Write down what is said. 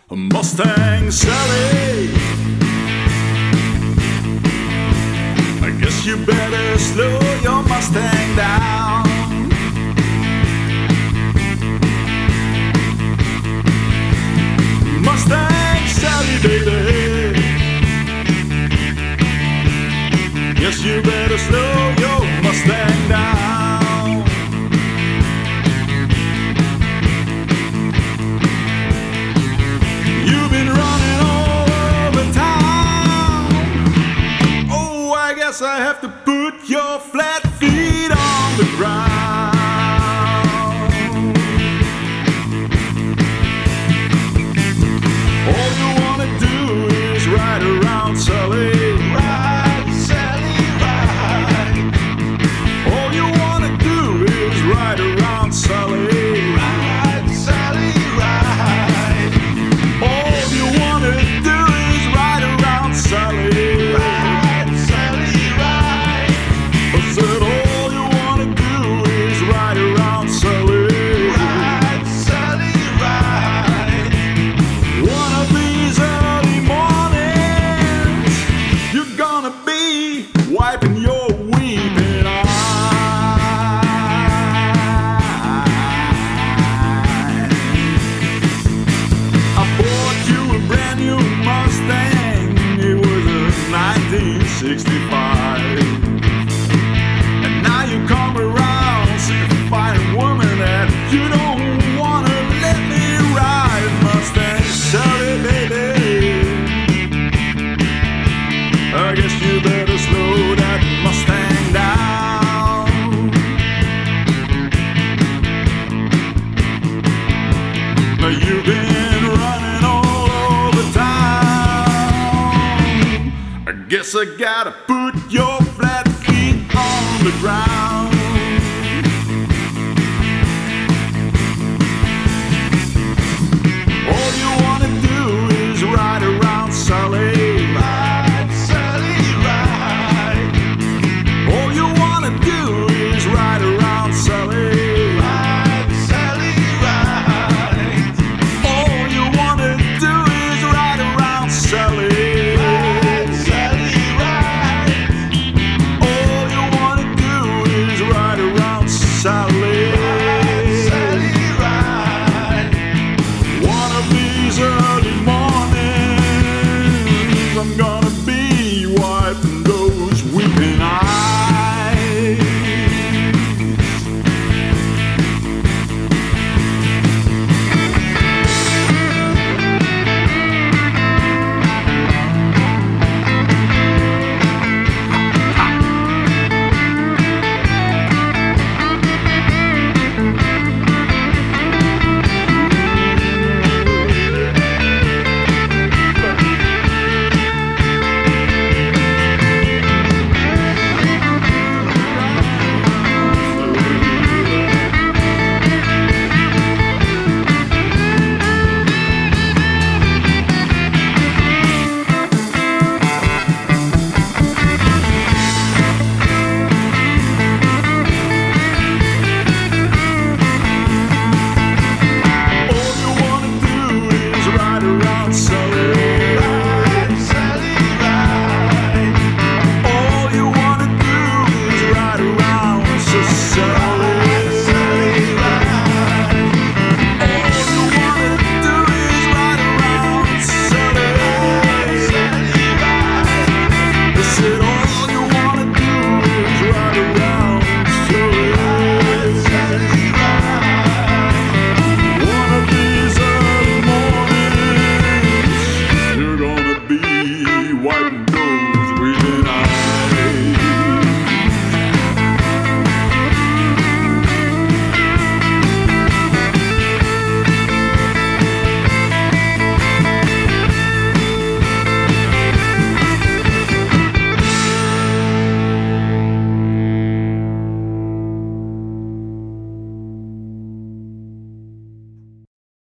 a Mustang Sally. I guess you better slow your Mustang down. Mustang Sally, baby. Guess you better slow your Mustang down. You've been running all over town. Oh, I guess I have to put your flat feet on the ground. All you wanna do is ride around Sally. Ride, Sally, ride. All you wanna do is ride around Sally. Ride, Sally, ride. All you wanna do is ride around Sally. Ride, Sally, ride. I said all you wanna do is ride around Sally. Ride, Sally, ride. One of these early mornings, you're gonna be wiping your weeping eyes. I bought you a brand new Mustang. It was a 1965. And now you come around find a woman that you don't wanna let me ride. Mustang Sally, baby. I guess you better slow that Mustang down. Now you've been running all over town. I guess I gotta put your flat feet on the ground.